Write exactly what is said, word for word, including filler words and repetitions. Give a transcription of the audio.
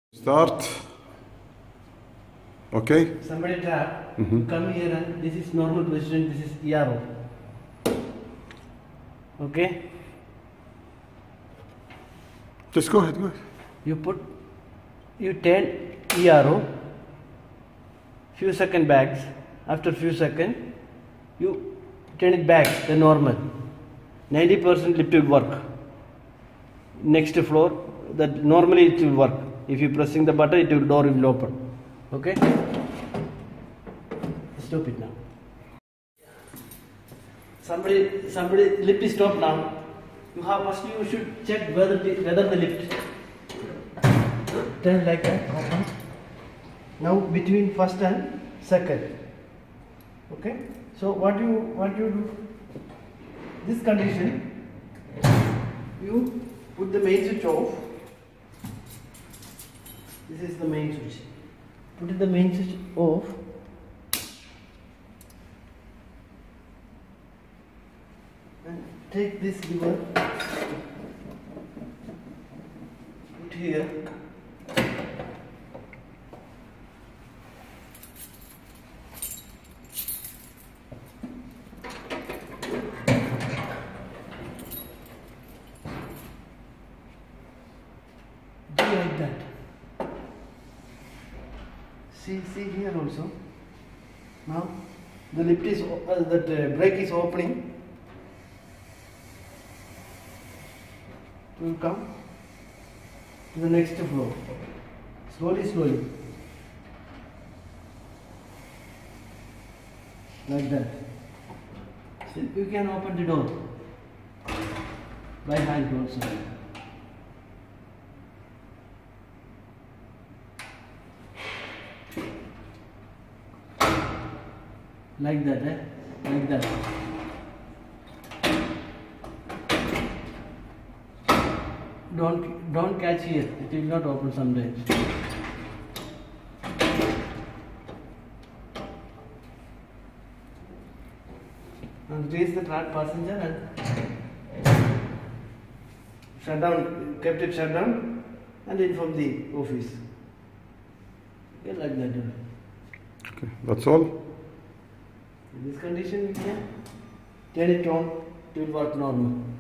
Start. Okay. Somebody trap. Mhm. Come here and this is normal position. This is E R O. Okay. Just go ahead. Go ahead. You put. You turn E R O. Few second backs. After few second, you turn it back. The normal. ninety percent lift will work. Next floor. That normally it will work. If you pressing the button, it will door will open. Okay. Stop it now. Somebody, somebody lift is stop now. You have first you should check whether the, whether the lift turn like that. Open. Now between first and second. Okay. So what you what you do? This condition, you put the main switch off. This is the main switch. Put the main switch off. And take this lever. Put here. Do like that. See, see here also. Now the lift is uh, that uh, brake is opening. It will come to the next floor. Slowly, slowly, like that. So you can open the door by hand also. Like that, eh? Like that. Don't don't catch here. It will not open sometimes. And raise the third passenger and shut down. Kept it shut down and inform the office. Okay, like that. Okay. That's all. In this condition, we can turn it on, it will work normal.